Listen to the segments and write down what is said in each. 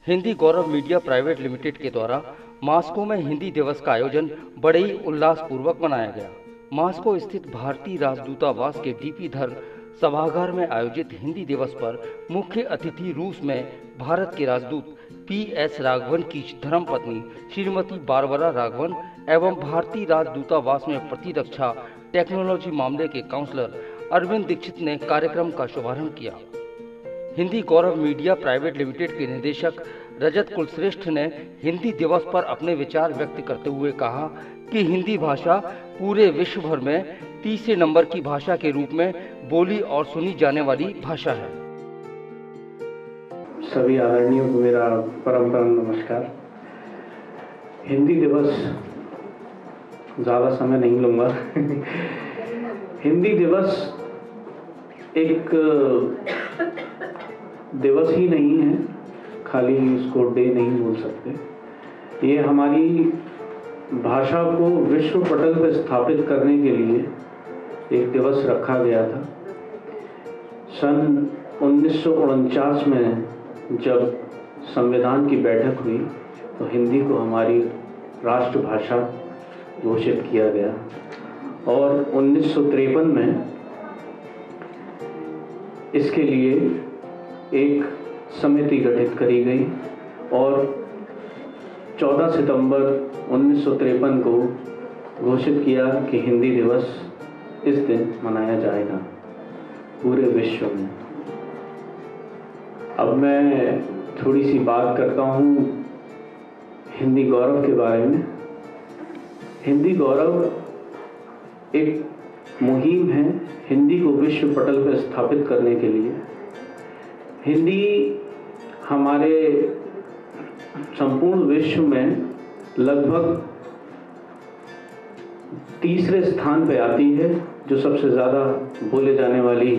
Hindi Gaurav media private limited के द्वारा Moscow में हिंदी दिवस का आयोजन बड़े ही उल्लासपूर्वक मनाया गया। मास्को स्थित भारतीय राजदूतावास के डीपी धर सभागार में आयोजित हिंदी दिवस पर मुख्य अतिथि रूस में भारत के राजदूत PS राघवन की धर्मपत्नी श्रीमती बारबरा राघवन एवं भारतीय राजदूतावास में प्रतिरक्षा टेक्नोलॉजी मामले के काउंसलर अरविंद दीक्षित ने कार्यक्रम का शुभारंभ किया। Hindi Gaurav media private limited के निदेशक रजत कुलश्रेष्ठ ने हिंदी दिवस पर अपने विचार व्यक्त करते हुए कहा कि हिंदी भाषा पूरे विश्व भर में तीसरे नंबर की भाषा के रूप में बोली और सुनी जाने वाली भाषा है। सभी आदरणीयों को मेरा परम नमस्कार। हिंदी दिवस ज़्यादा समय नहीं लूँगा। हिंदी दिवस एक दिवस ही नहीं है, खाली इसको डे नहीं बोल सकते। ये हमारी भाषा को विश्व पटल पर स्थापित करने के लिए एक दिवस रखा गया था। सन 1949 में जब संविधान की बैठक हुई तो हिंदी को हमारी राष्ट्रभाषा घोषित किया गया और 1953 में इसके लिए एक समिति गठित करी गई और 14 सितंबर 1953 को घोषित किया कि हिंदी दिवस इस दिन मनाया जाएगा पूरे विश्व में। अब मैं थोड़ी सी बात करता हूँ हिंदी गौरव के बारे में। हिंदी गौरव एक मुहिम है हिंदी को विश्व पटल पर स्थापित करने के लिए। हिंदी हमारे संपूर्ण विश्व में लगभग तीसरे स्थान पर आती है, जो सबसे ज़्यादा बोले जाने वाली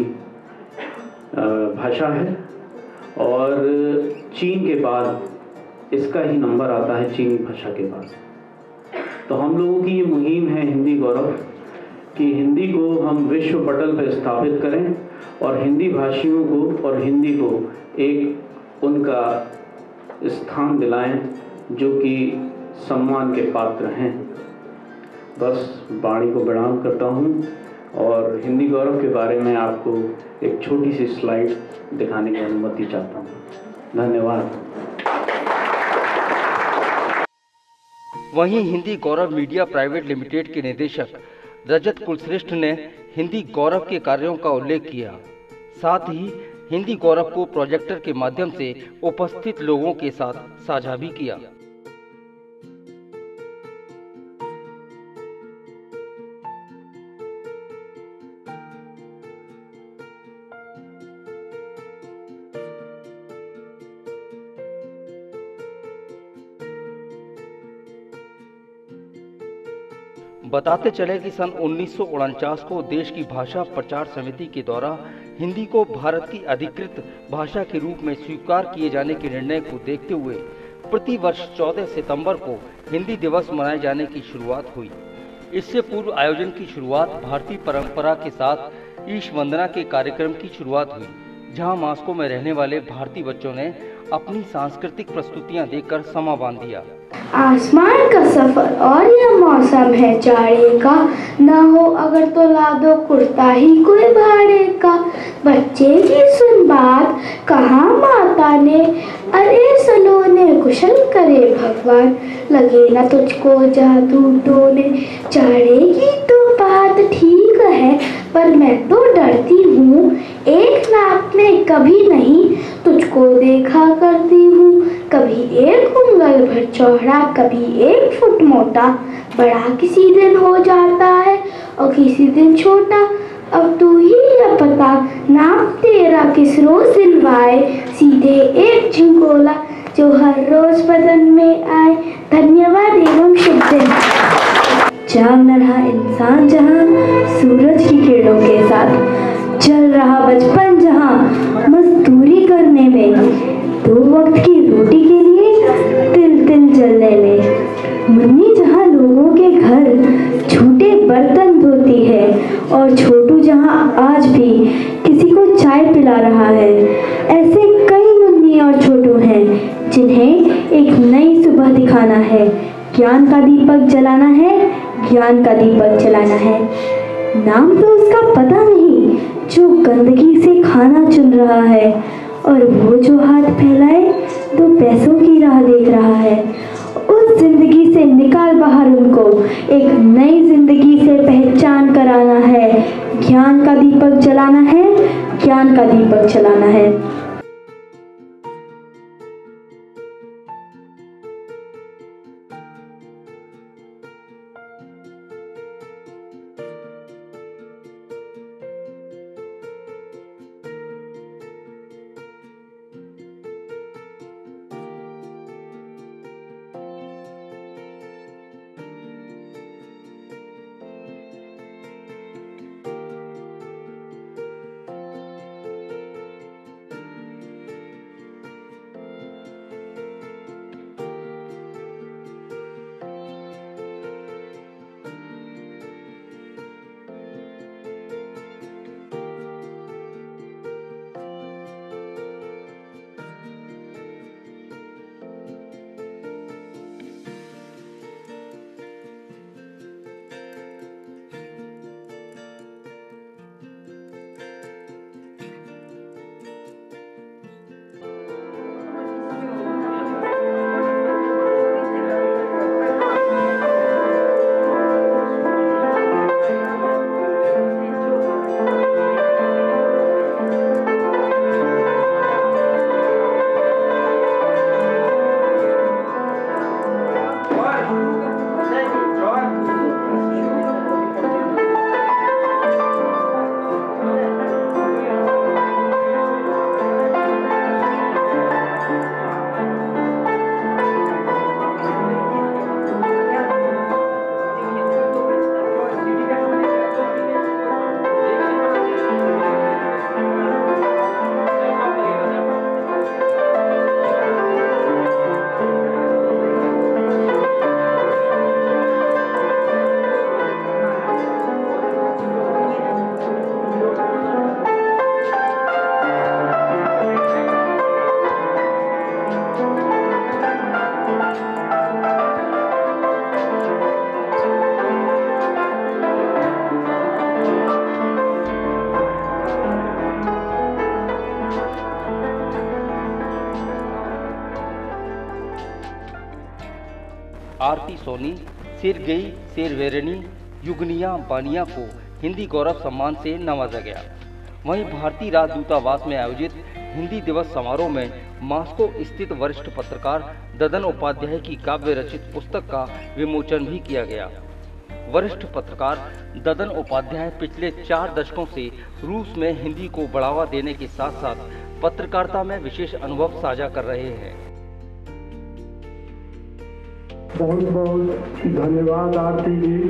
भाषा है और चीन के बाद इसका ही नंबर आता है, चीनी भाषा के बाद। तो हम लोगों की ये मुहिम है हिंदी गौरव कि हिंदी को हम विश्व पटल पर स्थापित करें और हिंदी भाषियों को और हिंदी को एक उनका स्थान दिलाएं जो कि सम्मान के पात्र हैं। बस वाणी को प्रणाम करता हूं और हिंदी गौरव के बारे में आपको एक छोटी सी स्लाइड दिखाने की अनुमति चाहता हूं। धन्यवाद। वहीं Hindi Gaurav media private limited के निदेशक रजत कुलश्रेष्ठ ने हिंदी गौरव के कार्यों का उल्लेख किया। साथ ही हिंदी गौरव को प्रोजेक्टर के माध्यम से उपस्थित लोगों के साथ साझा भी किया। बताते चले कि सन 1949 को देश की भाषा प्रचार समिति के द्वारा हिंदी को भारत की अधिकृत भाषा के रूप में स्वीकार किए जाने के निर्णय को देखते हुए प्रति वर्ष 14 सितंबर को हिंदी दिवस मनाए जाने की शुरुआत हुई। इससे पूर्व आयोजन की शुरुआत भारतीय परंपरा के साथ ईश वंदना के कार्यक्रम की शुरुआत हुई, जहां मास्को में रहने वाले भारतीय बच्चों ने अपनी सांस्कृतिक प्रस्तुतियां देकर समा बांध दिया। आसमान का सफर और यह मौसम है जाड़े का, न हो अगर तो ला दो कुर्ता ही कोई भाड़े का। बच्चे की सुन बात कहाँ माता ने, अरे सलोने कुशल करे भगवान। लगे न तुझको जादू टोने, जाड़े की तो बात ठीक है पर मैं तो डरती हूँ। एक नाप में कभी नहीं तुझको देखा करती हूँ। कभी एक उंगल भर चौड़ा, कभी 1 फुट मोटा। बड़ा किसी दिन हो जाता है और किसी दिन छोटा। अब तू ही न पता नाप तेरा किस रोज दिलवाए। सीधे एक झिंगोला जो हर रोज बदन में आए। धन्यवाद एवं शुभ दिन। जाग न रहा इंसान जहाँ सूरज की किरणों के साथ, चल रहा बचपन जहाँ मजदूरी करने में। 2 वक्त की रोटी के लिए तिल तिल जलने ले। मुन्नी जहाँ लोगों के घर झूठे बर्तन धोती है और छोटू जहाँ आज भी किसी को चाय पिला रहा है। ऐसे कई मुन्नी और छोटू हैं जिन्हें खाना है, ज्ञान का दीपक जलाना है, ज्ञान का दीपक जलाना है। नाम तो उसका पता नहीं जो गंदगी से खाना चुन रहा है, और वो जो हाथ फैलाए 2 पैसों की राह देख रहा है। उस जिंदगी से निकाल बाहर उनको, एक नई जिंदगी से पहचान कराना है। ज्ञान का दीपक जलाना है, ज्ञान का दीपक जलाना है। आरती सोनी, सिरगई शेरवेरनी, युगनिया बानिया को हिंदी गौरव सम्मान से नवाजा गया। वहीं भारतीय राजदूतावास में आयोजित हिंदी दिवस समारोह में मास्को स्थित वरिष्ठ पत्रकार ददन उपाध्याय की काव्य रचित पुस्तक का विमोचन भी किया गया। वरिष्ठ पत्रकार ददन उपाध्याय पिछले 4 दशकों से रूस में हिंदी को बढ़ावा देने के साथ साथ पत्रकारिता में विशेष अनुभव साझा कर रहे हैं। बहुत बहुत धन्यवाद आरती जी।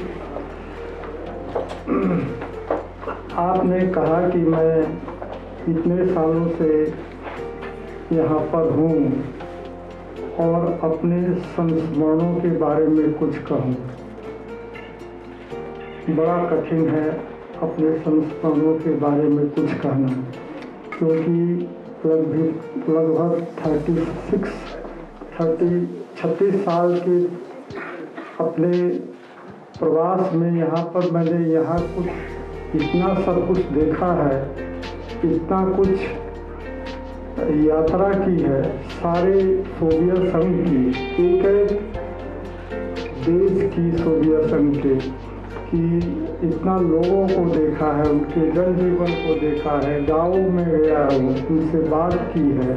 आपने कहा कि मैं इतने सालों से यहाँ पर हूँ और अपने संस्मरणों के बारे में कुछ कहूँ। बड़ा कठिन है अपने संस्मरणों के बारे में कुछ कहना, क्योंकि लगभग 36 साल के अपने प्रवास में यहाँ पर मैंने यहाँ कुछ इतना सब कुछ देखा है, इतना कुछ यात्रा की है सारे सोवियत संघ की, एक देश की सोवियत संघ के, कि इतना लोगों को देखा है, उनके जनजीवन को देखा है, गाँवों में गया हूँ, उनसे बात की है।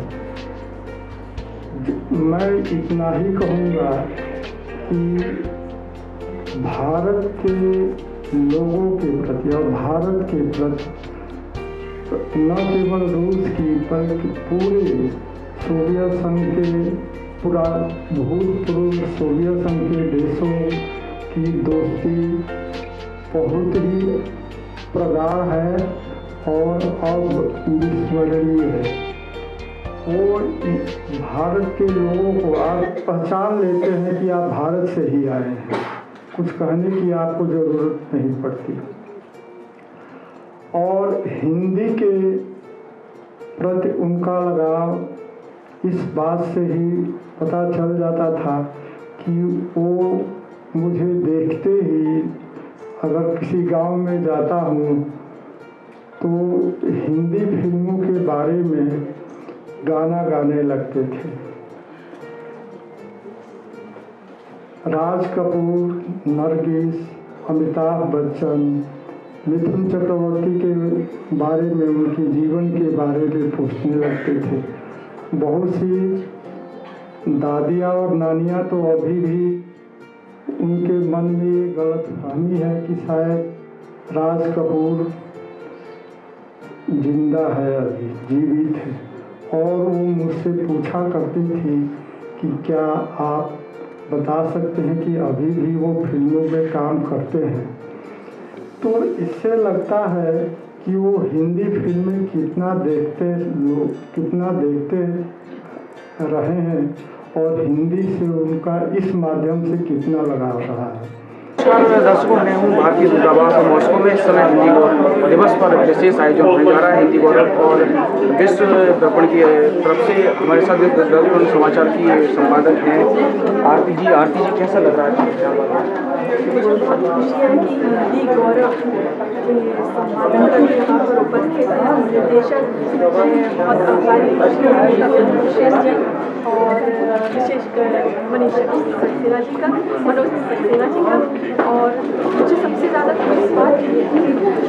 मैं इतना ही कहूँगा कि भारत के लोगों के प्रति और भारत के प्रति न केवल रूस की बल्कि पूरे सोवियत संघ के भूतपूर्व सोवियत संघ के देशों की दोस्ती बहुत ही प्रगाढ़ है और अविस्मरणीय है। वो भारत के लोगों को आप पहचान लेते हैं कि आप भारत से ही आए हैं, कुछ कहने की आपको ज़रूरत नहीं पड़ती। और हिंदी के प्रति उनका लगाव इस बात से ही पता चल जाता था कि वो मुझे देखते ही अगर किसी गांव में जाता हूँ तो हिंदी फिल्मों के बारे में गाना गाने लगते थे। राज कपूर, नरगिस, अमिताभ बच्चन, मिथुन चक्रवर्ती के बारे में, उनके जीवन के बारे में पूछने लगते थे। बहुत सी दादियाँ और नानियाँ तो अभी भी उनके मन में ये गलतफहमी है कि शायद राज कपूर जिंदा है, अभी जीवित है, और वो मुझसे पूछा करती थी कि क्या आप बता सकते हैं कि अभी भी वो फिल्मों में काम करते हैं। तो इससे लगता है कि वो हिंदी फिल्में कितना देखते रहे हैं और हिंदी से उनका इस माध्यम से कितना लगाव रहा है। दर्शकों, मैं हूँ भारतीय दूतावास मॉस्को में। इस समय हिंदी गौरव दिवस पर विशेष आयोजन होने जा रहा है। हिंदी गौरव और विश्व दर्पण की तरफ से हमारे साथ दर्पण समाचार की संपादक हैं आरती जी। आरती जी, कैसा लग रहा है? हिंदी गौरव संपादन यहाँ पर उपस्थित है निर्देशक बहुत आभारी विशेष जी और विशेषकर मनोज सक्सेना जी का और मुझे सबसे ज़्यादा तो इस बात की दिवस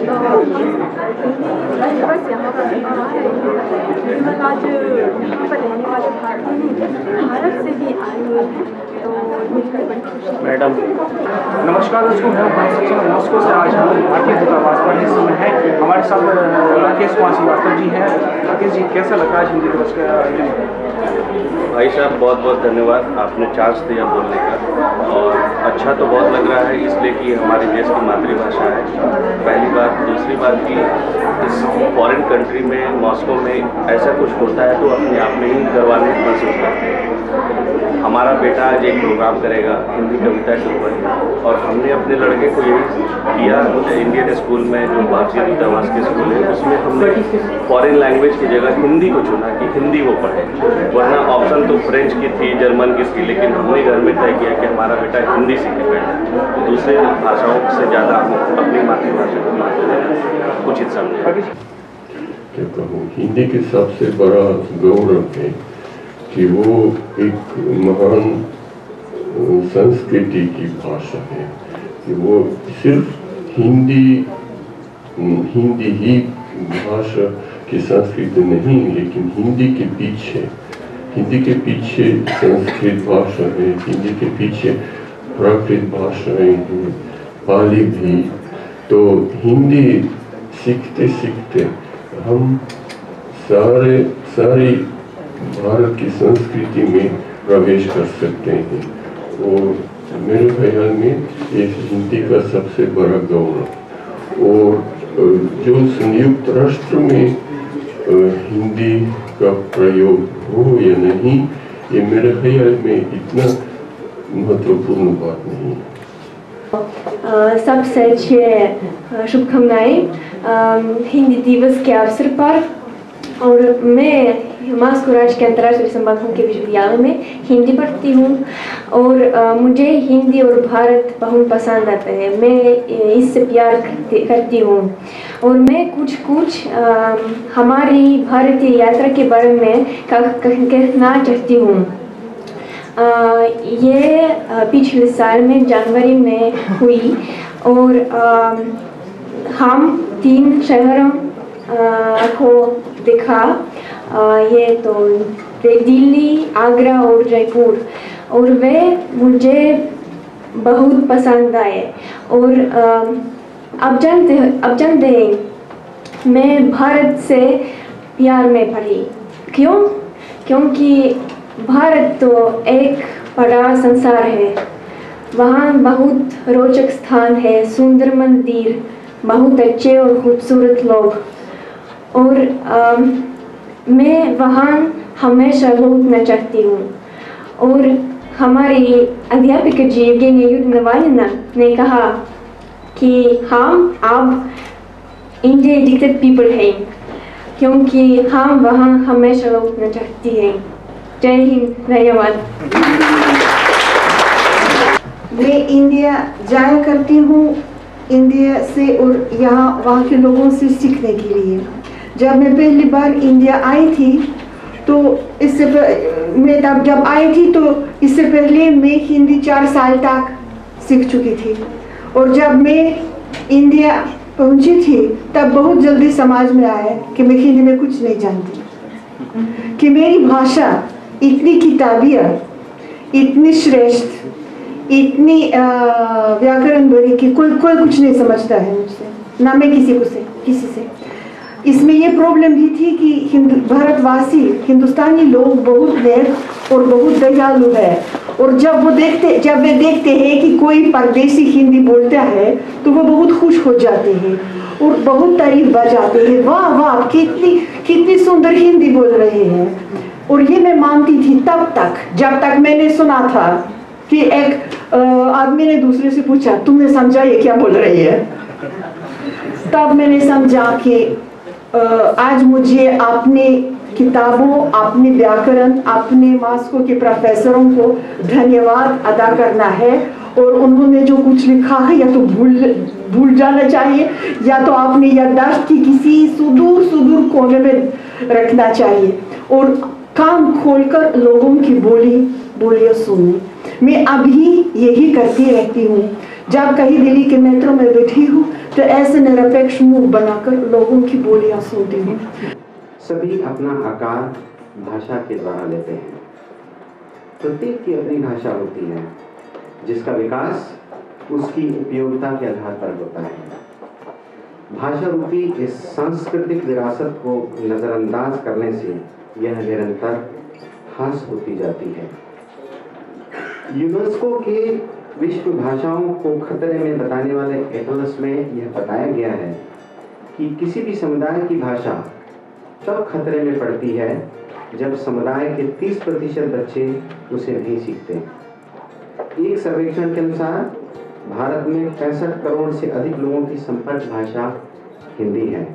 यहाँ पर केवल आज यहाँ पर रहने वाले भारतीय भारत से भी आए हुए हैं, तो मुझे बड़ी खुशी। मैडम नमस्कार दोस्तों, मैं मॉस्को से आज हम भारतीय दूतावास पर इस समय है। हमारे साथ राकेश कुमार श्रीवास्तव जी हैं। राकेश जी, कैसा लग रहा है हिंदी दिवस का आयोजन? भाई साहब, बहुत बहुत धन्यवाद, आपने चांस दिया बोलने का। और अच्छा तो बहुत लग रहा है, इसलिए कि हमारे देश की मातृभाषा है, पहली बात। दूसरी बात कि इस फॉरेन कंट्री में, मॉस्को में ऐसा कुछ होता है तो अपने आप में ही करवाने महसूस करते हैं। हमारा बेटा आज एक प्रोग्राम करेगा हिंदी कविता के ऊपर, और हमने अपने लड़के को यही किया। इंडियन स्कूल में, जो भारतीय दूतावास के स्कूल है, उसमें हमने फॉरेन लैंग्वेज की जगह हिंदी को चुना कि हिंदी वो पढ़े। वरना ऑप्शन तो फ्रेंच की थी, जर्मन की थी, लेकिन हमने घर में तय किया कि हमारा बेटा हिंदी सीखेगा। दूसरे भाषाओं से ज़्यादा हम अपनी मातृभाषा को महत्व देना उचित समझें। हिंदी के सबसे बड़ा गौरव है कि वो एक महान संस्कृति की भाषा है, कि वो सिर्फ हिंदी ही भाषा की संस्कृति नहीं, लेकिन हिंदी के पीछे संस्कृत भाषा है, हिंदी के पीछे प्राकृत भाषाएं हैं, पाली भी। तो हिंदी सीखते सीखते हम सारी भारत की संस्कृति में प्रवेश कर सकते हैं, और मेरे ख्याल में ये हिंदी का सबसे बड़ा गौरव। और जो संयुक्त राष्ट्र में हिंदी का प्रयोग हो या नहीं, ये मेरे ख्याल में इतना महत्वपूर्ण बात नहीं है। सबसे अच्छे शुभकामनाएं हिंदी दिवस के अवसर पर। और मैं मॉस्को राज्य के अंतर्राष्ट्रीय संबंधों के विश्वविद्यालय में हिंदी पढ़ती हूँ, और मुझे हिंदी और भारत बहुत पसंद आता है। मैं इससे प्यार करती हूँ, और मैं कुछ हमारी भारतीय यात्रा के बारे में कहना चाहती हूँ। ये पिछले साल में जनवरी में हुई, और हम 3 शहरों को देखा। ये तो दिल्ली, आगरा और जयपुर, और वे मुझे बहुत पसंद आए। और अब जानते हैं मैं भारत से प्यार में पड़ी। क्यों? क्योंकि भारत तो एक बड़ा संसार है। वहाँ बहुत रोचक स्थान है, सुंदर मंदिर, बहुत अच्छे और खूबसूरत लोग, और मैं वहाँ हमेशा लौटना चाहती हूँ। और हमारी अध्यापिका जी येवगेनिया युदीनावालिना ने कहा कि हम अब इंडिया पीपल हैं, क्योंकि हम वहाँ हमेशा लौटना चाहती हैं। जय हिंद, धन्यवाद। मैं इंडिया जाया करती हूँ इंडिया से और यहाँ वहाँ के लोगों से सीखने के लिए। जब मैं पहली बार इंडिया आई थी तो मैं तब जब आई थी तो इससे पहले मैं हिंदी 4 साल तक सीख चुकी थी, और जब मैं इंडिया पहुंची थी तब बहुत जल्दी समझ में आया कि मैं हिंदी में कुछ नहीं जानती, कि मेरी भाषा इतनी किताबियत, इतनी श्रेष्ठ, इतनी व्याकरण भरी कि कोई कुछ नहीं समझता है मुझसे, ना मैं किसी से। इसमें ये प्रॉब्लम भी थी कि भारतवासी हिंदुस्तानी लोग बहुत नेक और बहुत दयालु है, और जब वे देखते हैं कि कोई परदेसी हिंदी बोलता है तो वो बहुत खुश हो जाते हैं और बहुत तारीफ बजाते हैं, वाह वाह कितनी सुंदर हिंदी बोल रहे हैं। और ये मैं मानती थी तब तक, जब तक मैंने सुना था कि एक आदमी ने दूसरे से पूछा, तुमने समझा ये क्या बोल रही है? तब मैंने समझा कि आज मुझे अपने किताबों, अपने व्याकरण, अपने मास्को के प्रोफेसरों को धन्यवाद अदा करना है, और उन्होंने जो कुछ लिखा है या तो भूल जाना चाहिए या तो अपने याददाश्त की किसी सुदूर कोने में रखना चाहिए, और कान खोलकर लोगों की बोलियां सुननी। मैं अभी यही करती रहती हूँ। जब कहीं दिल्ली के मेट्रो में बैठी हूँ तो ऐसे निरपेक्ष मुंह बनाकर लोगों की बोलियां सुनती हूँ। सभी अपना आकार भाषा के द्वारा लेते हैं। प्रत्येक की अपनी भाषा होती है, जिसका विकास उसकी उपयोगिता के आधार पर होता है। भाषा रूपी इस सांस्कृतिक विरासत को नज़रअंदाज करने से यह निरंतर ह्रास होती जाती है। यूनेस्को के विश्व भाषाओं को खतरे में बताने वाले एटलस में यह बताया गया है कि किसी भी समुदाय की भाषा तब खतरे में पड़ती है जब समुदाय के 30% बच्चे उसे नहीं सीखते। एक सर्वेक्षण के अनुसार भारत में 65 करोड़ से अधिक लोगों की संपर्क भाषा हिंदी है।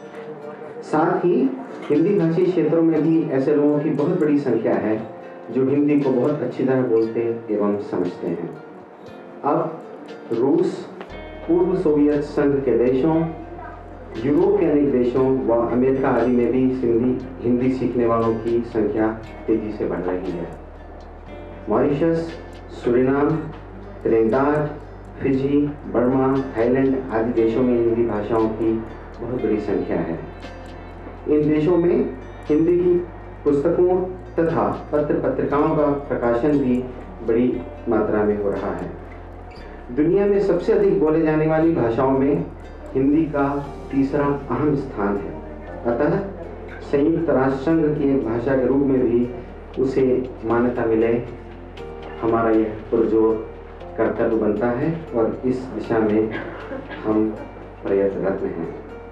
साथ ही हिंदी भाषी क्षेत्रों में भी ऐसे लोगों की बहुत बड़ी संख्या है जो हिंदी को बहुत अच्छी तरह बोलते एवं समझते हैं। अब रूस, पूर्व सोवियत संघ के देशों, यूरोप के अनेक देशों व अमेरिका आदि में भी हिंदी सीखने वालों की संख्या तेजी से बढ़ रही है। Mauritius, Suriname, Trinidad, Fiji, Burma, Thailand आदि देशों में हिंदी भाषाओं की बहुत बड़ी संख्या है। इन देशों में हिंदी की पुस्तकों तथा पत्रिकाओं का प्रकाशन भी बड़ी मात्रा में हो रहा है। दुनिया में सबसे अधिक बोले जाने वाली भाषाओं में हिंदी का तीसरा अहम स्थान है। अतः संयुक्त राष्ट्र संघ की एक भाषा के रूप में भी उसे मान्यता मिले, हमारा यह पुरजोर कर्तव्य बनता है और इस दिशा में हम प्रयत्नरत हैं।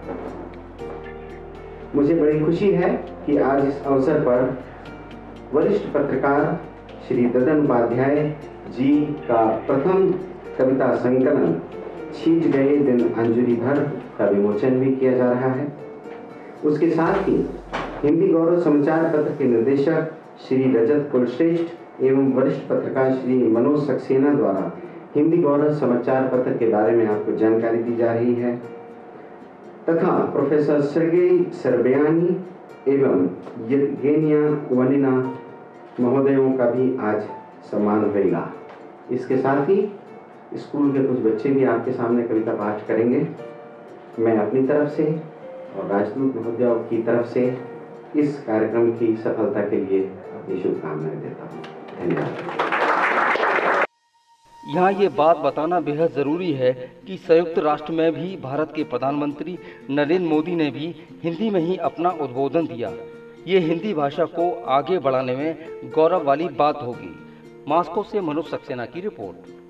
मुझे बड़ी खुशी है कि आज इस अवसर पर वरिष्ठ पत्रकार श्री ददन उपाध्याय जी का प्रथम कविता संकलन छींच गए दिन अंजुरी भर का विमोचन भी किया जा रहा है। उसके साथ ही हिंदी गौरव समाचार पत्र के निर्देशक श्री रजत कुलश्रेष्ठ एवं वरिष्ठ पत्रकार श्री मनोज सक्सेना द्वारा हिंदी गौरव समाचार पत्र के बारे में आपको जानकारी दी जा रही है, तथा प्रोफेसर सर्गेई सरबयानी एवं येवगेनिया वनिना महोदयों का भी आज सम्मान होगा। इसके साथ ही स्कूल के कुछ बच्चे भी आपके सामने कविता पाठ करेंगे। मैं अपनी तरफ से और राजदूत महोदयों की तरफ से इस कार्यक्रम की सफलता के लिए अपनी शुभकामनाएं देता हूँ। धन्यवाद। यहाँ ये बात बताना बेहद ज़रूरी है कि संयुक्त राष्ट्र में भी भारत के प्रधानमंत्री नरेंद्र मोदी ने भी हिंदी में ही अपना उद्बोधन दिया। ये हिंदी भाषा को आगे बढ़ाने में गौरव वाली बात होगी। मास्को से मनोज सक्सेना की रिपोर्ट।